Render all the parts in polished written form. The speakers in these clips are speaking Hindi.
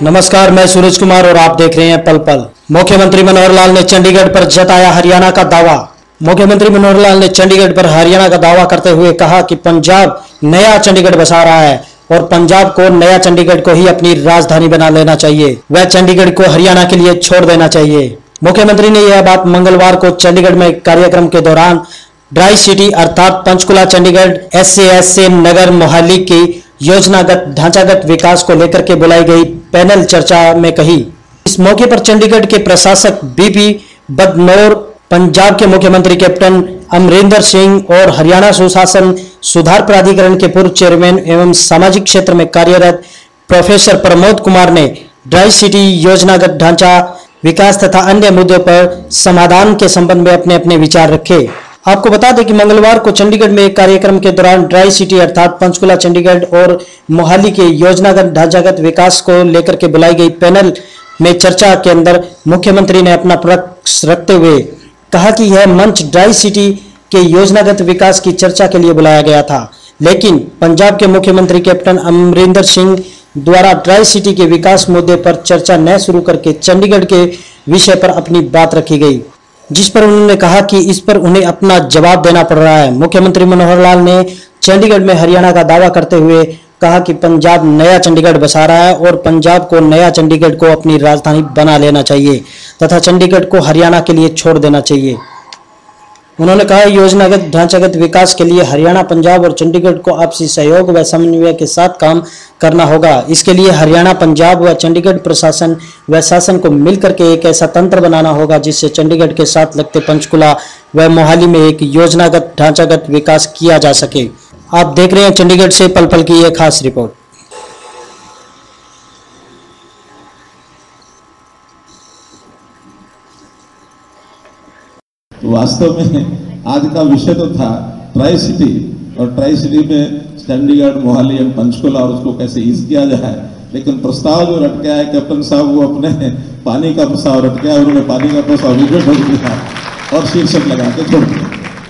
नमस्कार, मैं सूरज कुमार और आप देख रहे हैं पल पल। मुख्यमंत्री मनोहर लाल ने चंडीगढ़ पर जताया हरियाणा का दावा। मुख्यमंत्री मनोहर लाल ने चंडीगढ़ पर हरियाणा का दावा करते हुए कहा कि पंजाब नया चंडीगढ़ बसा रहा है और पंजाब को नया चंडीगढ़ को ही अपनी राजधानी बना लेना चाहिए। वह चंडीगढ़ को हरियाणा के लिए छोड़ देना चाहिए। मुख्यमंत्री ने यह बात मंगलवार को चंडीगढ़ में कार्यक्रम के दौरान ड्राई सिटी अर्थात पंचकुला चंडीगढ़ एसएएस से नगर मोहाली की योजनागत ढांचागत विकास को लेकर के बुलाई गई पैनल चर्चा में कही। इस मौके पर चंडीगढ़ के प्रशासक बीपी बदनौर, पंजाब के मुख्यमंत्री कैप्टन अमरिंदर सिंह और हरियाणा सुशासन सुधार प्राधिकरण के पूर्व चेयरमैन एवं सामाजिक क्षेत्र में कार्यरत प्रोफेसर प्रमोद कुमार ने ड्राई सिटी योजनागत ढांचा विकास तथा अन्य मुद्दों पर समाधान के संबंध में अपने अपने विचार रखे। आपको बता दें कि मंगलवार को चंडीगढ़ में एक कार्यक्रम के दौरान ड्राई सिटी अर्थात पंचकुला चंडीगढ़ और मोहाली के योजनागत ढांचागत विकास को लेकर के बुलाई गई पैनल में चर्चा के अंदर मुख्यमंत्री ने अपना पक्ष रखते हुए कहा कि यह मंच ड्राई सिटी के योजनागत विकास की चर्चा के लिए बुलाया गया था, लेकिन पंजाब के मुख्यमंत्री कैप्टन अमरिंदर सिंह द्वारा ड्राई सिटी के विकास मुद्दे पर चर्चा न शुरू करके चंडीगढ़ के विषय पर अपनी बात रखी गई, जिस पर उन्होंने कहा कि इस पर उन्हें अपना जवाब देना पड़ रहा है। मुख्यमंत्री मनोहर लाल ने चंडीगढ़ में हरियाणा का दावा करते हुए कहा कि पंजाब नया चंडीगढ़ बसा रहा है और पंजाब को नया चंडीगढ़ को अपनी राजधानी बना लेना चाहिए तथा चंडीगढ़ को हरियाणा के लिए छोड़ देना चाहिए। उन्होंने कहा योजनागत ढांचागत विकास के लिए हरियाणा, पंजाब और चंडीगढ़ को आपसी सहयोग व समन्वय के साथ काम करना होगा। इसके लिए हरियाणा, पंजाब व चंडीगढ़ प्रशासन व शासन को मिलकर के एक ऐसा तंत्र बनाना होगा जिससे चंडीगढ़ के साथ लगते पंचकुला व मोहाली में एक योजनागत ढांचागत विकास किया जा सके। आप देख रहे हैं चंडीगढ़ से पल पल की एक खास रिपोर्ट। वास्तव में आज का विषय तो था ट्राई सिटी, और ट्राई सिटी में चंडीगढ़, मोहाली एवं पंचकुला और उसको कैसे ईज किया जाए, लेकिन प्रस्ताव जो रट गया है कैप्टन साहब वो अपने पानी का प्रस्ताव रट गया, उन्होंने पानी का प्रस्ताव विकेट हो दिया और शीर्षक लगा के छोड़ दिया।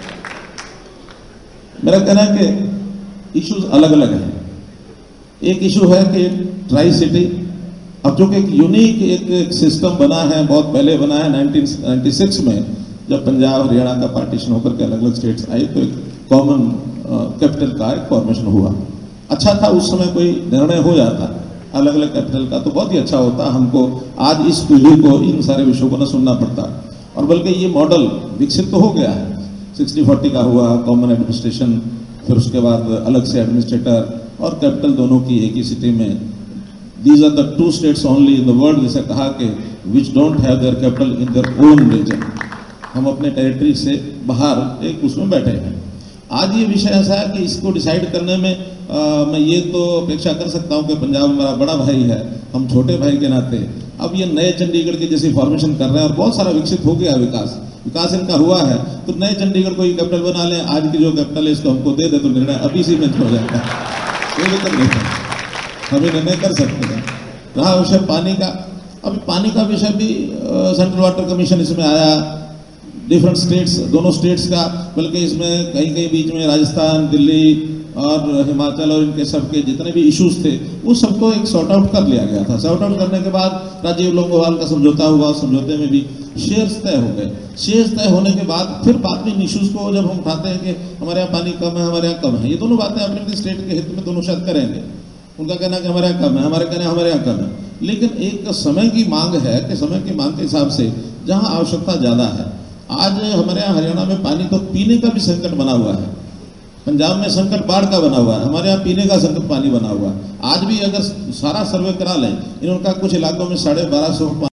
मेरा कहना है कि इश्यूज अलग अलग हैं। एक इशू है कि ट्राई सिटी अब जो कि एक यूनिक एक सिस्टम बना है, बहुत पहले बना है 1996 में, जब पंजाब हरियाणा का पार्टीशन होकर के अलग अलग स्टेट्स आई तो एक कॉमन कैपिटल का एक फॉर्मेशन हुआ। अच्छा था, उस समय कोई निर्णय हो जाता अलग अलग कैपिटल का तो बहुत ही अच्छा होता, हमको आज इस पीढ़ी को इन सारे विषयों को न सुनना पड़ता। और बल्कि ये मॉडल विकसित तो हो गया है, 60-40 का हुआ, कॉमन एडमिनिस्ट्रेशन, फिर उसके बाद अलग से एडमिनिस्ट्रेटर और कैपिटल दोनों की एक ही सिटी में। These are the 2 states only in the world, जैसे कहा कि which don't have their capital in their own region. हम अपने टेरिटरी से बाहर एक उसमें बैठे हैं। आज ये विषय ऐसा है कि इसको डिसाइड करने में मैं ये तो अपेक्षा कर सकता हूँ कि पंजाब हमारा बड़ा भाई है, हम छोटे भाई के नाते अब ये नए चंडीगढ़ की जैसी फॉर्मेशन कर रहे हैं और बहुत सारा विकसित हो गया विकास इनका हुआ है, तो नए चंडीगढ़ को ही कैपिटल बना लें। आज की जो कैपिटल है इसको हमको दे दे तो निर्णय अभी इसी में हो जाता है, कोई दिक्कत नहीं है, हम निर्णय कर सकते हैं। रहा विषय पानी का, अभी पानी का विषय भी सेंट्रल वाटर कमीशन इसमें आया, डिफरेंट स्टेट्स, दोनों स्टेट्स का, बल्कि इसमें कहीं कहीं बीच में राजस्थान, दिल्ली और हिमाचल और इनके सबके जितने भी इश्यूज थे उस सबको एक सॉर्ट आउट कर लिया गया था। सॉर्ट आउट करने के बाद राजीव लोंगोवाल का समझौता हुआ, समझौते में भी शेयर्स तय हो गए। शेयर्स तय होने के बाद फिर बाद में इन इश्यूज को जब हम उठाते हैं कि हमारे यहाँ पानी कम है, हमारे यहाँ कम है, ये दोनों बातें अपने स्टेट के हित में दोनों शायद करेंगे। उनका कहना कि हमारे यहाँ कम है, हमारे कहना हमारे यहाँ कम है, लेकिन एक समय की मांग है कि समय की मांग के हिसाब से जहाँ आवश्यकता ज़्यादा है। आज हमारे यहाँ हरियाणा में पानी तो पीने का भी संकट बना हुआ है, पंजाब में संकट बाढ़ का बना हुआ है, हमारे यहाँ पीने का संकट पानी बना हुआ है। आज भी अगर सारा सर्वे करा लें, इनका कुछ इलाकों में 1250